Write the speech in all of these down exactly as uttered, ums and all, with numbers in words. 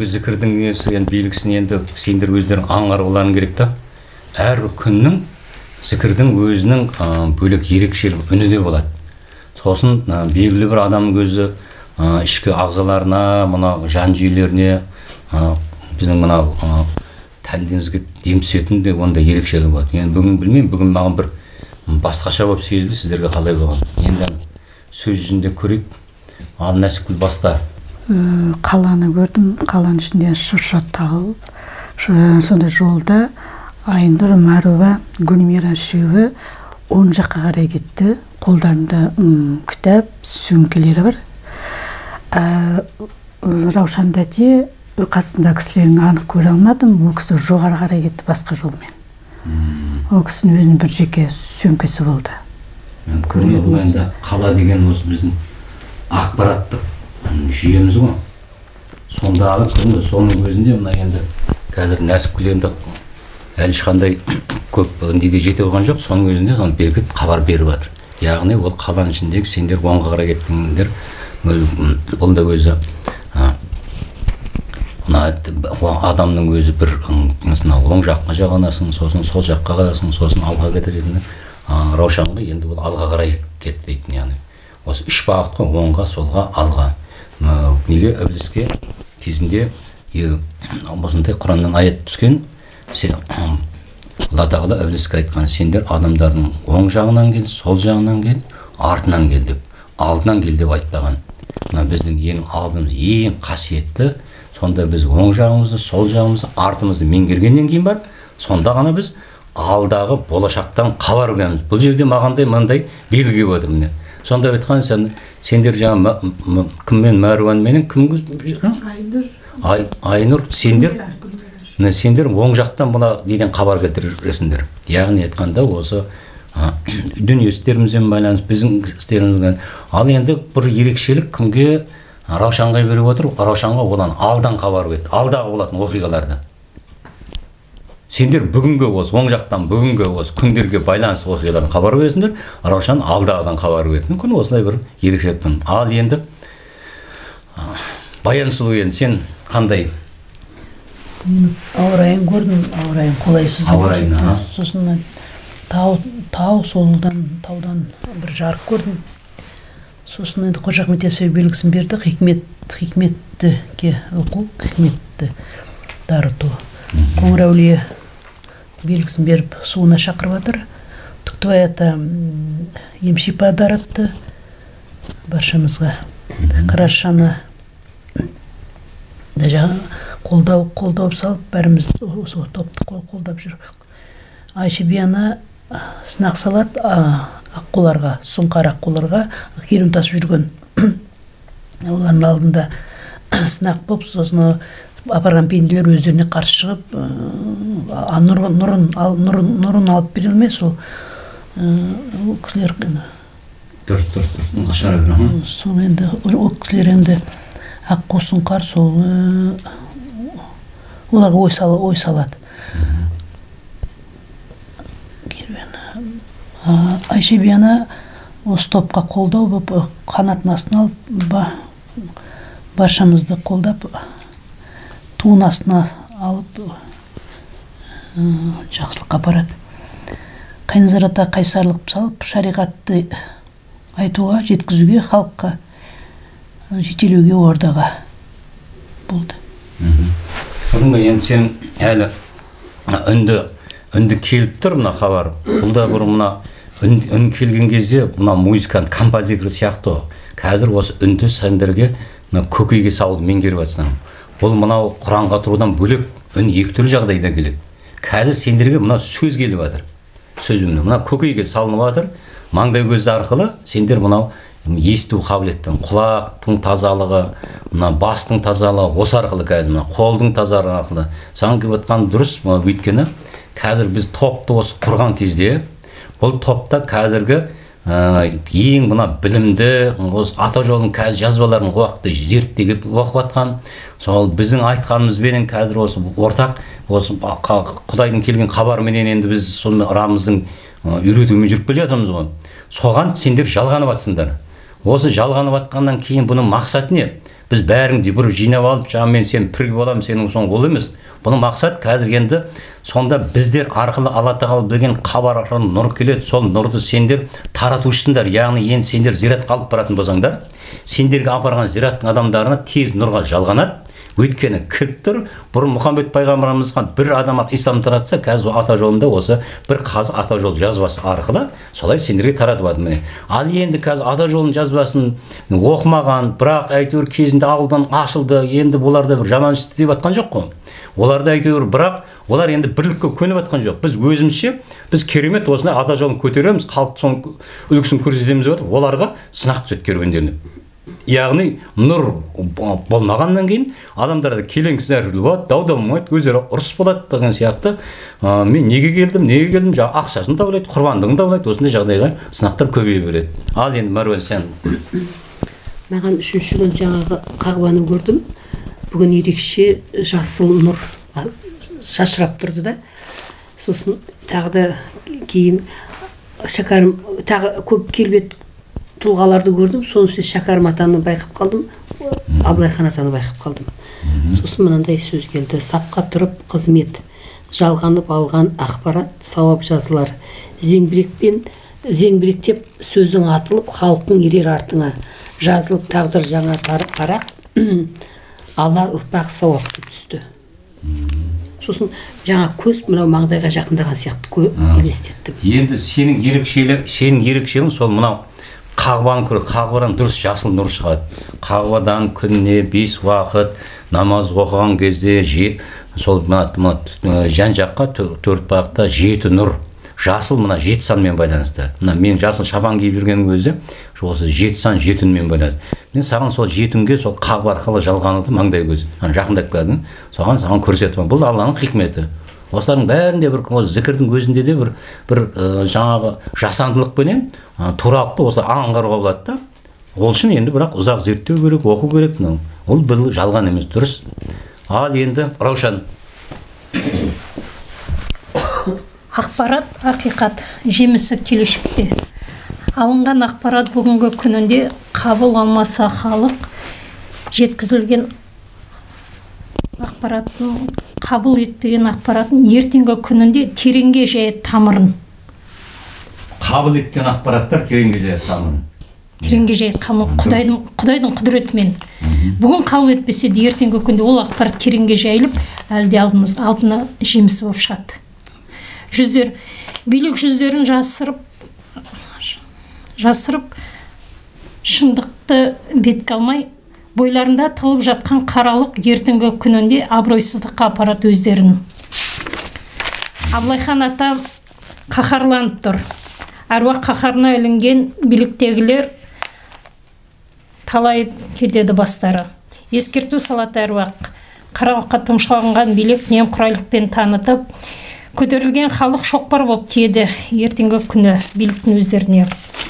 зікірдің несі енді белгісін енді сендер өздерің аңғаруларың керек та. Әр күннің зікірдің өзінің бөлек ерекшелік үні де болады. Сосын белгілі бір адамның өзі ішкі ағзаларына, мына жан жүйелеріне, біздің мына тәндемізге дем түсетін де онда ерекшелігі болады. Енді бүгін білмеймін, бүгін маған бір басқаша болып сезілді, сіздерге қалай болған. Енді сөз жүзінде көрейік. Ал Нәсіпгүл баста. Қаланы көрдім, қаланың ішінде шырша тағылып, сонда жолда Айнұр, Мәруа, Гүлмира үшеуі оң жаққа қарай кетті. Қолдарында кітап, сөмкелері бар. Раушан тәте қасында кісілерін анық көре алмадым. Ол кісі жоғары қарай кетті басқа жолмен. Ол кісінің өзінің бір жеке сөмкесі болды. Қала деген осы біздің ақпараттық жүйеміз ғой. Сонда алып көрді, соның өзінде мына енді қазір Нәсіпгүл енді әлі ешқандай көп неге жете болған жоқ, соның өзінде соны белгілеп хабар беріп жатыр. Яғни ол қаланың ішіндегі сендер оңға қарай кеттіңдер, ол да өзі адамның өзі бір оң жаққа жағанасың, сосын сол жаққа қарасың, сосын алға кетіретіні Раушанға енді ол алға қарай кетті дейтін, яғни осы үш бағыт қой, оңға, солға, алға. Неге Ібліске кезінде осындай Құраннан аят түскен, Алла Тағала Ібліске айтқан, сендер адамдардың оң жағынан кел, сол жағынан кел, артынан кел деп, алдынан кел деп айтпаған. Біздің ең алдымыз, ең қасиетті, сонда біз оң жағымызды, сол жағымызды, артымызды меңгергеннен кейін бар, сонда ғана біз алдағы болашақтан хабар береміз. Бұл жерде мағандай мындай белгі отыр міне. Сонда айтқан сен сендер жаңа кіммен Мәруанменен кім? Айнұр. Айнұр сендер сендер оң жақтан мына деген хабар келтіресіңдер. Яғни айтқанда осы дүние істерімізбен байланысты біздің істерімізбен. Ал енді бір ерекшелік кімге Раушанға беріп отыр, Раушанға одан алдан хабар берді, алдағы болатын оқиғаларды. Сендер бүгінгі осы, оң жақтан бүгінгі осы күндерге байланысты оқиғаларын хабар бересіңдер, Раушан алдағыдан хабар береді. Мүмкін осылай бір ерекшелікпен. Ал енді Баян сұлу, енді сен қандай? Ауа райын көрдім, ауа райын қолайсыз. Ауа райын, сосын тау солдан, таудан бір жарық көрдім. Сосын енді Қожа Ахмет Яссауи белгісін берді, хикметті оқу, хикметті дарыту. Қоңыр әулие белгісін беріп суына шақырып жатыр. Түктібай ата емшипа даратты баршамызға. Қарашаны қолдау қолдау салып, бәріміз осы топты қолдап жүр. Айша Бияна сынақ салады аққуларға, сұңқар аққуларға керім тасып жүрген. Олардың алдында сынақ болып, сосын апарған пенделер өздеріне қарсы шығып, нұрын алып бере алмай, сол кісілер дұрыс, дұрыс, дұрыс. Сол енді, ол кісілер енді аққу сұңқар, сол оларға ой салады. Айша Бияна осы топқа қолдау болып, қанатын астына алып, баршамызды қолдап, туын астына алып, жақсылыққа апарады. Қайназар ата қайсарлық салып, шариғатты айтуға, жеткізуге, халыққа жетелеуге ордаға болды. Бұныңға енді сен әлі үнді келіп тұр мұна хабар. Бұл да бір мұна үн келген кезде мұна музыканың композиторы сияқты. Қазір осы үнді сендерге көкейге салып меңгеріп жатсың. Бұл мынау Құранға тұрудан бөлек үн екі түрлі жағдайда келеді. Қазір сендерге мына сөз келіп жатыр. Сөзімді мына көкейге салынып жатыр. Маңдай көзі арқылы сендер мынау есту қабілеттің, құлақтың тазалығы, мына бастың тазалығы осы арқылы қазір мына қолдың тазалығы арқылы саған келіп жатқан дұрыс. Өйткені қазір біз топты осы құрған кезде бұл топта қазіргі ең мына білімді осы ата жолдың қазір жазбаларын уақытты зерттеп оқып жатқан, сол біздің айтқанымызбен қазір осы ортақ осы Құдайдың келген хабарменен енді біз сол арамыздың үйретумен жүріп келе жатырмыз ғой. Соған сендер жалғанып жатсыңдар. Осы жалғанып жатқаннан кейін бұның мақсаты не? біз бәріңді бір жинап алып, жаңа мен сен пірге боламын, сенің соң ол емес. Бұның мақсат қазір енді сонда біздер арқылы Алла тағала берген хабар арқылы нұр келеді, сол нұрды сендер таратушысыңдар. Яғни енді сендер зиратқа алып баратын болсаңдар, сендерге апарған зираттың адамдарына тез нұрға жалғанады. Өйткені кіріп тұр, бұрын Мұхаммед пайғамбарымызға бір адам ислам таратса, қазір ата жолында осы бір қазы ата жол жазбасы арқылы солай сендерге таратып міне. Ал енді қазір ата жолын жазбасын оқымаған, бірақ әйтеуір кезінде ауылдан ашылды, енді бұларда бір жаман іс істеп жатқан жоқ қой. Оларда әйтеуір, бірақ олар енді бірлікке көніп жатқан жоқ. Біз өзімізше, біз керемет осындай ата жолын көтереміз, халық соның үлгісін көрсетеміз деп, оларға сынақ түседі керуендеріне. Яғни нұр болмағаннан кейін адамдарда келеңсіздер болады, дау-дамайды, өздері ұрыс болады деген сияқты. Мен неге келдім, неге келдім, жаңа ақшасын даулайды, құрбандығын даулайды, осындай жағдайға сынақтар көбейе береді. Ал енді Маруан сен. Маған үшінші күн жаңағы қағбаны көрдім. Бүгін ерекше жасыл нұр шашырап тұрды да. Сосын тағы да кейін шәкәрім тағы көп келбет тұлғаларды көрдім. Соның ішінде Шәкәрім атаны байқап қалдым, Абылайхан атаны байқап қалдым. Сосын мынандай сөз келді: сапқа тұрып қызмет, жалғанып алған ақпарат, сауап жазылар. Зеңбірекпен зеңбіректеп сөзің атылып, халықтың ерер артыңа жазылып тағдыр жаңа парақ, алар ұрпақ сауапты түсті. Сосын жаңа көз мынау маңдайға жақындаған сияқты елестеттім. Енді сенің ерекшелігің, сенің ерекшелігің сол мынау Қағбаны көреді, қағбадан дұрыс жасыл нұр шығады. Қағбадан күніне бес уақыт намаз оқыған кезде сол жан жаққа төрт бағытта жеті нұр. Жасыл мына жеті санмен байланысты. Мына мен жасыл шапан киіп жүргенім өзі осы жеті сан жетімен байланысты. Мен саған сол жетімге сол қағба арқылы жалғануды маңдай көз жақындап келдім. Соған саған көрсетіп. Бұл Алланың хикметі. Осылардың бәрінде бір зікірдің өзінде де бір бір жаңағы жасандылықпенен туралықты осылай аңғаруға болады да. Ол үшін енді бірақ ұзақ зерттеу керек, оқу керек. Ол бір жалған емес, дұрыс. Ал енді Раушан. Ақпарат ақиқат, жемісі келешекте. Алынған ақпарат бүгінгі күнінде қабыл алмаса халық жеткізілген ақпараттың қабыл етпеген ақпаратын ертеңгі күнінде тереңге жаяды тамырын. Қабыл еткен ақпараттар тереңге жаяды тамырын. Тереңге жаяды тамырын Құдайдың Құдайдың құдіретімен. Бүгін қабыл етпесе де ертеңгі күнде ол ақпарат тереңге жайылып, әлде алдымыз алдына жемісі болып шығады. Жүздер билік жүздерін жасырып жасырып шындықты бетке алмай бойларында тылып жатқан қаралық ертеңгі күнінде абыройсыздыққа апарады өздерін. Абылайхан ата қаһарланып тұр. Әруақ қаһарына ілінген биліктегілер талай кетеді бастары. Ескерту салаты әруақ. Қаралыққа тұмшаланған билік немқұрайлықпен танытып, көтерілген халық шоқпар болып тиеді ертеңгі күні биліктің өздеріне.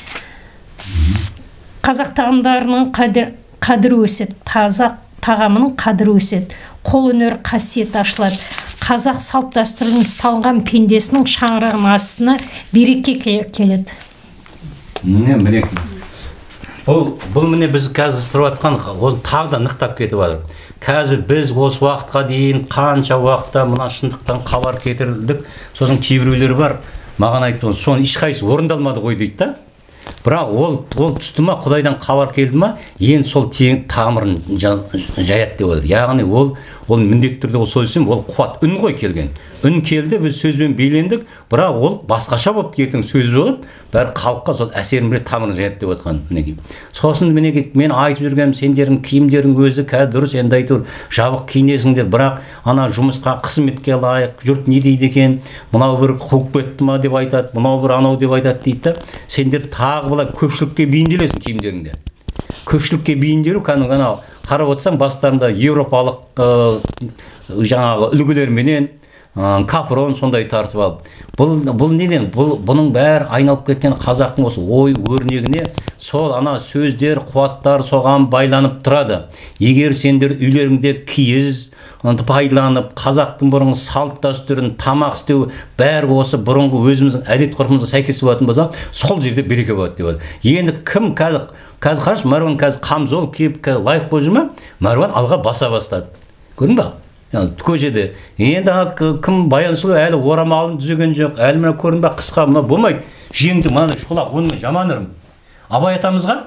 Қазақ тағамдарының қадірі өседі, таза тағамының қадірі өседі, қол өнер қасиет ашылады. Қазақ салт дәстүрінің ұсталған пендесінің шаңырағының астына береке келеді. Міне береке. Бұл бұл міне біз қазір тұрып жатқан оны тағы да нықтап кетіп жатыр. Қазір біз осы уақытқа дейін қанша уақытта мына шындықтан хабар кетірілдік. Сосын кейбіреулер бар, маған айтты, соның ешқайсысы орындалмады ғой дейді да. Бірақ ол ол түсті ма, Құдайдан хабар келді ма, енді сол тамырын жаяды деп отыр. Яғни ол ол міндетті түрде ол сөз ол қуат, үн ғой келген. Үн келді, біз сөзбен бейнелендік, бірақ ол басқаша болып ертең сөз болып, бәрі халыққа сол әсерін береді, тамырын жаяды деп отқан мінекей. Сосын мінекей мен айтып жүргенім, сендердің киімдерің өзі қазір дұрыс, енді айтыр, жабық киінесіңдер, бірақ ана жұмысқа қызметке лайық, жұрт не дейді екен, мынау бір қуып кетті ма деп айтады, мынау бір анау деп айтады дейді. Сендер тағы былай көпшілікке бейімделесің киімдеріңде. Көпшілікке бейімделу, кәдімгі қарап отырсаң, бастарында еуропалық жаңағы үлгілерменен капрон сондай тартып алып. Бұл бұл неден? Бұл бұның бәрі айналып кеткен қазақтың осы ой өрнегіне сол ана сөздер, қуаттар соған байланып тұрады. Егер сендер үйлеріңде киіз пайдаланып, қазақтың бұрынғы салт дәстүрін, тамақ істеу бәрі осы бұрынғы өзіміздің әдет ғұрпымызға сәйкес болатын болса, сол жерде береке болады деп. Енді кім қазір қазір қарашы, Марван қазір қамзол киіп лайық болып жүр ме? Марван алға баса бастады. Көрдің ба? Көшеде. Енді кім Баян Сұлу әлі орамалын түзеген жоқ, әлі мына көрдің ба, қысқа мына болмайды. Жеңді мынандай шолақ, оны жаман ырым. Абай атамызға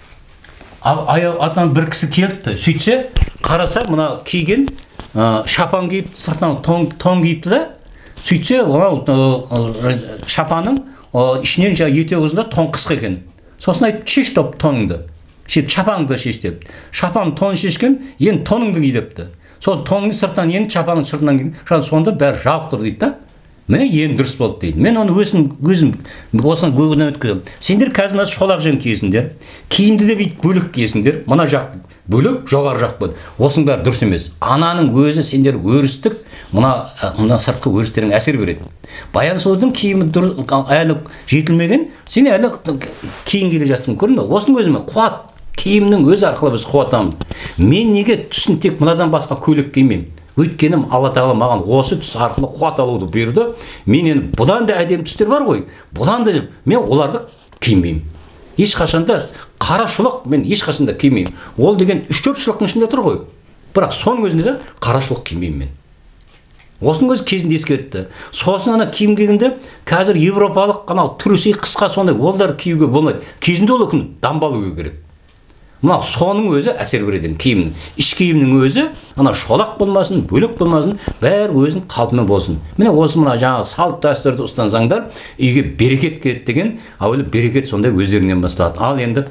атан бір кісі келіпті. Сөйтсе, қараса мына киген шапан киіп, сыртынан тон киіпті да. Сөйтсе, шапаның ішінен ете ұзында тон қысқа екен. Сосын айтып, шеш топ тоныңды. Шапаңды шеш деп. Шапан тон шешкен, енді тоныңды ки депті. Сол тонның сыртынан енді шапанның сыртынан кейін, сонда бәрі жауып тұр дейді да. Міне ең дұрыс болды дейді. Мен оны өзім өзім осыны көңілден өткіземін. Сендер қазір мына шолақ жең киесіңдер, киімді де бүйтіп бөлек киесіңдер. Мына жақ бөлек, жоғары жақ бөлек. Осының бәрі дұрыс емес. Ананың өзі сендер өрістік, мына мына сыртқы өрістерің әсер береді. Баян Сұлудың киімі әлі жетілмеген, сен әлі кейін келе жатсың, көрдің бе? Осының өзіме қуат. Киімнің өзі арқылы біз қуатамыз. Мен неге түсін тек мынадан басқа көйлек кимеймін? Өйткені Алла тағала маған осы түс арқылы қуат алуды бұйырды. Мен енді бұдан да әдемі түстер бар ғой. Бұдан да мен оларды кимеймін. Ешқашанда қара шұлық мен ешқашанда кимеймін. Ол деген үш-төрт шұлықтың ішінде тұр ғой. Бірақ соның өзінде де қара шұлық кимеймін мен. Осының өзі кезінде ескертті. Сосын ана киім кигенде қазір европалық анау түрісі қысқа сондай олдар киюге болмайды. Кезінде ол үкім дамбалы кию керек. Мына соның өзі әсер береді киімнің. Іш киімнің өзі ана шолақ болмасын, бөлек болмасын, бәрі өзінің қалпымен болсын. Міне осы мына жаңағы салт дәстүрді ұстансаңдар, үйге берекет келеді деген, әуелі берекет сондай өздерінен басталады. Ал енді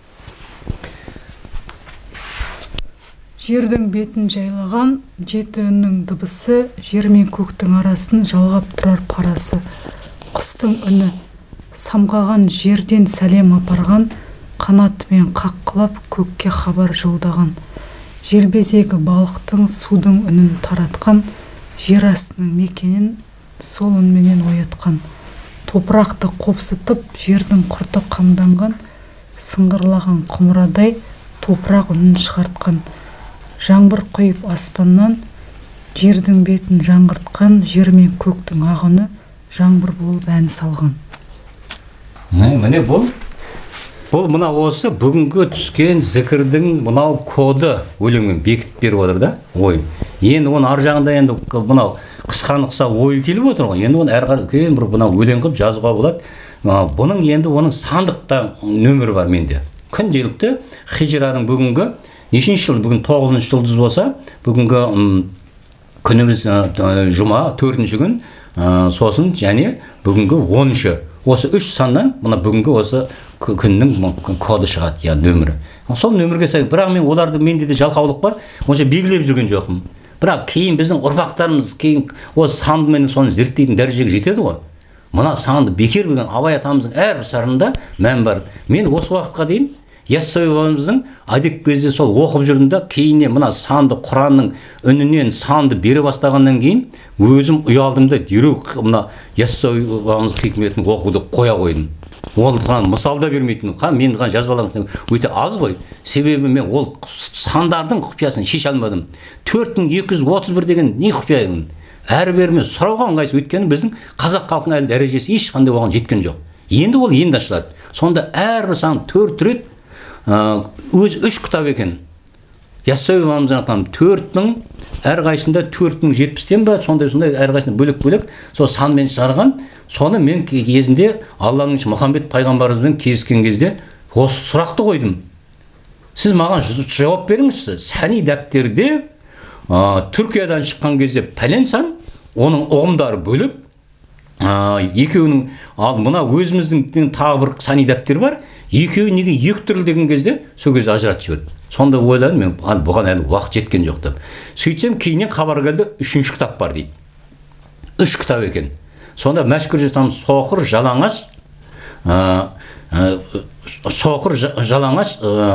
жердің бетін жайлаған жеті үннің дыбысы, жер мен көктің арасын жалғап тұрар парасы. Құстың үні самғаған жерден сәлем апарған, қанатымен қаққылап көкке хабар жолдаған. Желбезегі балықтың судың үнін таратқан, жер астының мекенін сол үнменен оятқан. Топырақты қопсытып, жердің құрты қамданған, сыңғырлаған құмырадай топырақ үнін шығартқан. Жаңбыр құйып аспаннан, жердің бетін жаңғыртқан, жер мен көктің ағыны жаңбыр болып ән салған. Міне бұл Бұл мына осы бүгінгі түскен зікірдің мынау коды өлеңмен бекітіп беріп отыр да, ой. Енді оның ар жағында енді мынау қысқа-нықса ой келіп отыр ғой. Енді оны әрі қарай бір мынау өлең қылып жазуға болады. Бұның енді оның сандықта нөмірі бар менде. Күнделікті хижраның бүгінгі нешінші жыл, бүгін тоғызыншы жұлдыз болса, бүгінгі күніміз жұма, төртінші күн, сосын және бүгінгі оныншы. Осы үш саннан мына бүгінгі осы күннің коды шығады, я нөмірі. Сол нөмірге сай, бірақ мен оларды менде де жалқаулық бар, онша белгілеп жүрген жоқпын. Бірақ кейін біздің ұрпақтарымыз кейін осы сандымен соны зерттейтін дәрежеге жетеді ғой. Мына санды бекер білген Абай атамыздың әрбір сарында мән бар. Мен осы уақытқа дейін Яссауи бабамыздың адек кезде сол оқып жүрдім да, кейіннен мына санды Құранның үнінен санды бере бастағаннан кейін өзім ұялдым да дереу мына Яссауи бабамыздың хикметін оқуды қоя қойдым. Ол мысалда бермейтін, мен жазбаларым өте аз ғой. Себебі мен ол сандардың құпиясын шеше алмадым. төрт мың екі жүз отыз бір деген не құпия екен? Әрбірімен сұрауға ыңғайсыз, өйткені біздің қазақ халқының әлі дәрежесі ешқандай оған жеткен жоқ. Енді ол енді ашылады. Сонда әрбір сан төрт рет өз үш кітап екен. Яссауи бабамыздың атам төрт мың, әрқайсында төрт мың жетпістен ба, сондай-сондай әрқайсында бөлек-бөлек сол санмен шығарған. Соны мен кезінде Алланың Мұхаммед пайғамбарымызбен кездескен кезде осы сұрақты қойдым. Сіз маған жауап беріңіз. Сәни дәптерде Түркиядан шыққан кезде пәлен сан, оның ұғымдары бөлек. Екеуінің, ал мына өзіміздің тағы бір сәни дәптер бар. Екеуі неге екі түрлі деген кезде сол кезде ажыратып жіберді. Сонда ойладым, мен бұған әлі уақыт жеткен жоқ деп. Сөйтсем кейіннен хабар келді, үшінші кітап бар дейді. Үш кітап екен. Сонда мәшһүр жасамыз соқыр жалаңаш, соқыр жалаңаш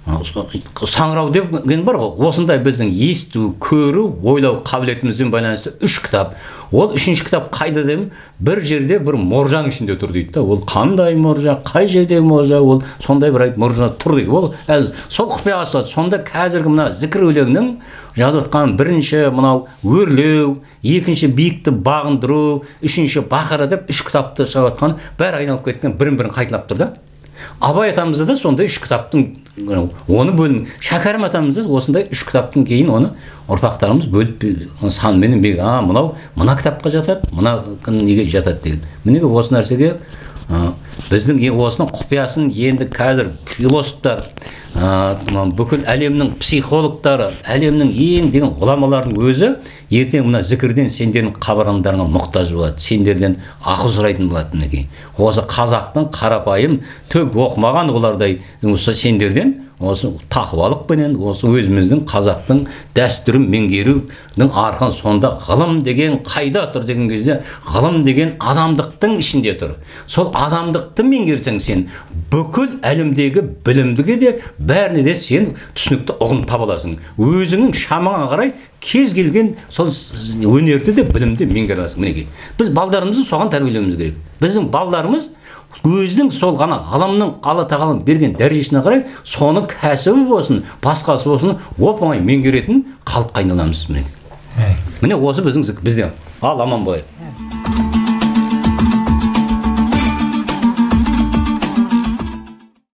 саңырау деген бар ғой, осындай біздің есту, көру, ойлау қабілетімізбен байланысты үш кітап. Ол үшінші кітап қайда деймін, бір жерде бір моржаң ішінде тұр дейді да. Ол қандай моржа, қай жерде моржа, ол сондай бір айт моржа тұр дейді. Ол әз сол құпия ашылады. Сонда қазіргі мына зікір өлеңнің жазып жатқан бірінші мынау өрлеу, екінші биікті бағындыру, үшінші бақара деп үш кітапты шығып жатқан бәрі айналып кеткен, бірін-бірін қайталап тұр да. Абай атамызда да сондай үш кітаптың оны бөлім, Шәкәрім атамызда осындай үш кітаптың кейін оны ұрпақтарымыз бөліп санменен бек, а мынау мына кітапқа жатады, мына неге жатады деген. Мінеге осы нәрсеге біздің осының құпиясын енді қазір философтар, бүкіл әлемнің психологтары, әлемнің ең деген ғұламалардың өзі ертең мына зікірден сендердің қабырғаңдарыңа мұқтаж болады, сендерден ақыл сұрайтын болады. Мінекей осы қазақтың қарапайым түк оқымаған олардай осы сендерден осы тақуалықпенен осы өзіміздің қазақтың дәстүрін меңгерудің арқан сонда ғылым деген қайда тұр деген кезде ғылым деген адамдықтың ішінде тұр. Сол адамдықты меңгерсең сен бүкіл әлемдегі білімдіге де бәріне де сен түсінікті ұғым таба аласың. Өзіңнің шамаңа қарай кез келген сол өнерді де білімді меңгере аласың. Мінекей біз балдарымызды соған тәрбиелеуіміз керек. Біздің балдарымыз өзінің сол ғана ғылымның Алла тағала берген дәрежесіне қарай соны кәсібі болсын, басқасы болсын оп-оңай меңгеретін халыққа айналамыз. Міне осы біздің бізде ал аман болайық.